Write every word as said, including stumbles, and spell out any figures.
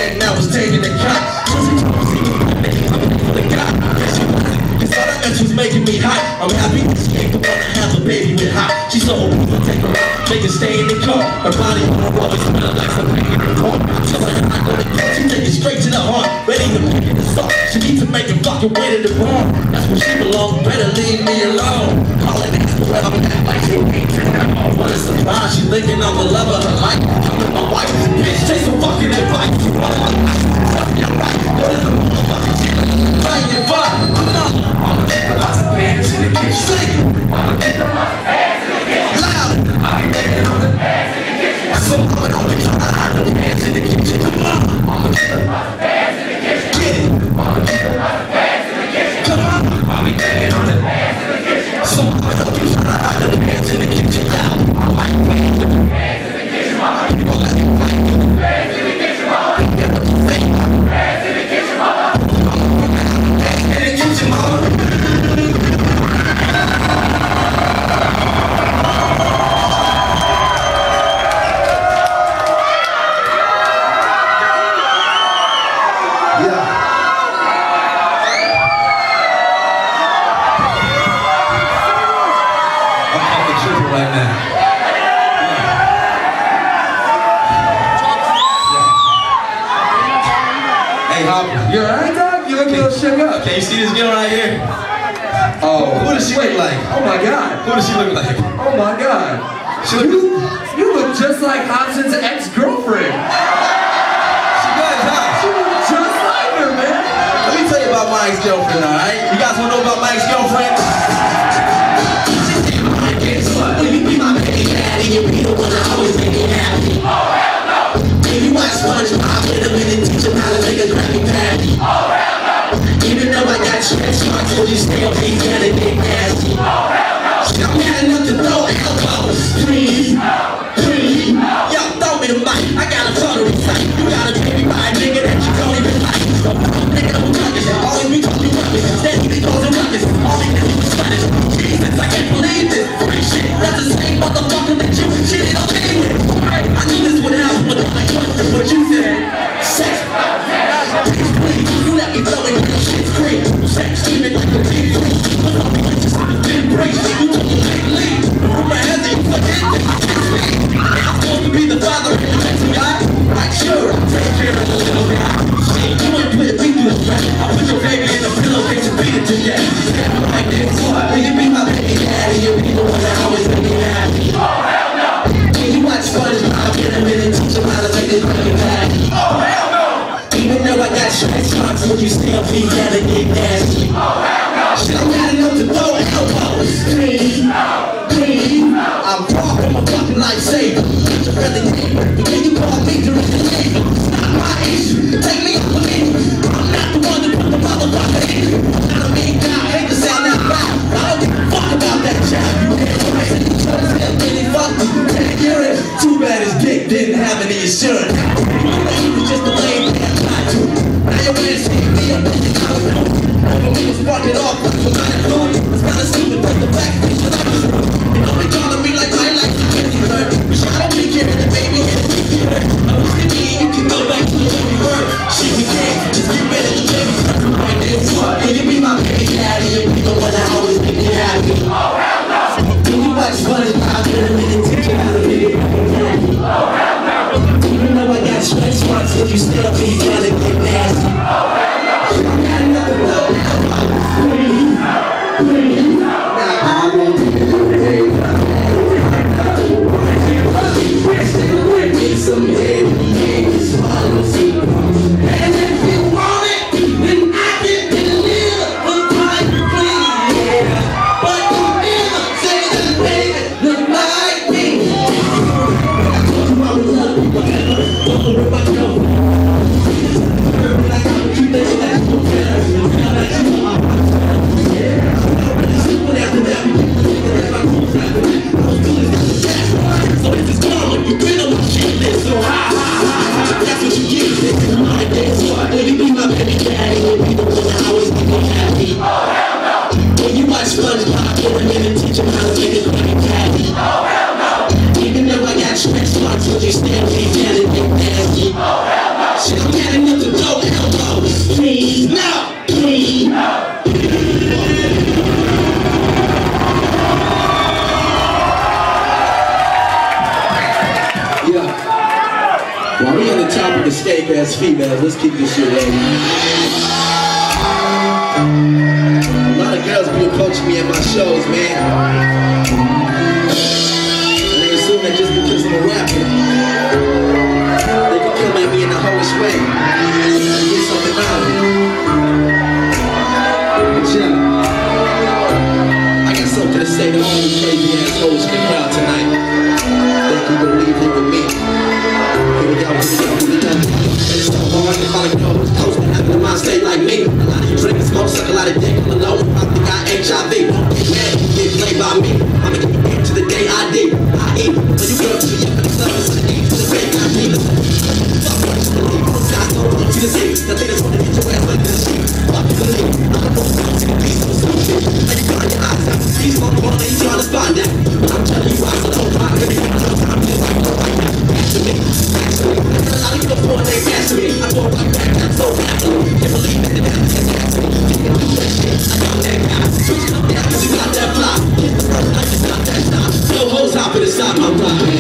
gang now was taking the cop. She was making me hot. I'm happy she ain't the one to have a baby with hot. She's so old, take her out, make her stay in the car. Her body always smell like something in the car. She's like, I'm not gonna get. She take it straight to the heart, ready to pick it assault. She needs to make it fucking way to the bar. That's where she belongs. Better leave me alone. Calling it forever, like she ain't turning off. What a surprise, she licking on the love of her life. I'm with my wife, bitch, take some fucking advice. You want my life, you're right. What is the motherfucking shit? Fighting fire, I'm not. I'ma get the lots of bands in the kitchen. Sing it. I'ma get the lots of bands in the kitchen. Loud. I'll be getting on the bands in the kitchen. So I'ma be trying to hide the bands in the kitchen. Come on. I'ma get the lots of bands in the kitchen. Get it. I'ma get the lots of bands in the kitchen. Come on. I'll be getting on the bands in the kitchen. So I'ma be trying to hide the bands in the kitchen. Loud. I like bands in the kitchen. Mama. People let me fight. Bands in the kitchen. Mama. Get the thing. Bands in the kitchen. Mama. Bands in the kitchen. Mama. Right now. Hey, Hopper. You alright, dog? You look a little shook up. Can you see this girl right here? Oh, who does she look like? Oh my God. Who does she look like? Oh my God. She look you, you look just like Hobson's ex-girlfriend. She does, huh? She looks just like her, man. Let me tell you about my ex-girlfriend, alright? You guys wanna know about my ex-girlfriend? You be the one that always make me happy. Oh hell no! If you watch SpongeBob, wait a minute, teach him how to make a Krabby Patty. Oh hell no! Even though I got stretch marks, will you stay up here and get nasty? Oh hell no! I'm mad enough to throw elbows. Please, please, yo, throw me the mic. I got a photo to recite. You gotta take me by a nigga that you don't even like. So, nigga, I'm talking. Always be talking rubbish. Steady be causing ruckus. All they do is Spanish. Jesus, I can't believe this. Free shit. That's the same motherfucker that you shit okay with. I knew this would happen with all my questions, but you said sex. Please, you let me throw it in your shit's great. Sex, even like a big freak. But I'll be like, just embrace it. You took a big leap. Rumor has it, you forget that you can't speak. I'm supposed to be the father of the next guy. Like, sure, I'll take care of the little guy. Shit, you ain't put me through the stress. I'll put your baby in the pillowcase and beat it to death. Like this, will you be my baby daddy? You'll be the one that always make me happy. Oh, hell no! When you watch SpongeBob, get a minute, teach him how to make this Krabby Patty. Oh, hell no! Even though I got stretch marks, would you still be there to get nasty? Oh, hell no! Shit, I'm mad enough to throw elbows. Please, please, I'm far from a fucking lifesaver. You're really neighbor, the way you call me to the neighbor. It's not my issue, take me off of me. I'm not the one to put the motherfucker in. I'm not a mean guy, I hate to sound that loud. I don't give a fuck about that job. You can't price it, you try to tell me they fuck you. Take your ass. Too bad his dick didn't have any insurance. He was just a lame man tried to. Now your ass hit me up in the house. When we was walking off, that's what I do. It's kinda stupid, but the fact is that I was rude. You know they calling me like my life is getting hurt. Wish I don't be carrying the baby and the baby hurt. I wish that me and you can go back to the way we were. Shit, we can't, just get rid of the baby first. Like this, will you be my baby daddy? You'll be the one that always make me happy. Oh hell no! When you watch SpongeBob, get a minute, teach you how to make it Krabby Patty. Oh hell no! Even though I got stretch marks, would you still be trying to get nasty? Oh hell no! I'm not enough to know. Please, please, now I won't be the some heavy niggas swallow some. And if you want it, then I can deliver my plea. But you never say the nigga look like me. I told you I was loving, but I don't know where my girl. But I got what you think that's no better. Now that you are my yeah. But after that, we keep looking at my cool traffic. I was doing this. So if it's gone, you been on my shit list so high. like I'm getting with the dope elbow. Please, no, please, no. While we on the topic of skank ass females, let's keep this shit rolling. A lot of girls be approaching me at my shows, man. And they assume that just because I'm a rapper, they can come at me in the hoish way and get something out of it. But yeah, I got something to say to all you crazy ass hoes in the crowd tonight. Thank you for leaving with me. Here we go, here we go, here we go. It's so hard to follow go. Hoes that have a mind state like me. A lot of you drink and smoke, suck a lot of dick on the low. I think I H I V. Don't get mad, get played by me. I'ma get you back to the day I did. I eat. When you go to the young and stuff, it's the E to the fake I need. Fuck what you believe. God don't want you to see. The thing that's gonna get your ass like this shit. Fuck you believe. I'm gonna go down to the beast or some shit. Let you find your eyes out. These motherfuckers ain't trying to find that. I'm telling you, I don't mind everything. I'm time to like no like that. To me, actually, a lot of you before they answer me. I go like that, I'm so happy. Can't believe that that's just after me. You can do that shit, I know that guy. Switch it up down, cause you got that fly. Hit the road, I just got that stop. No hoes hopping inside my block.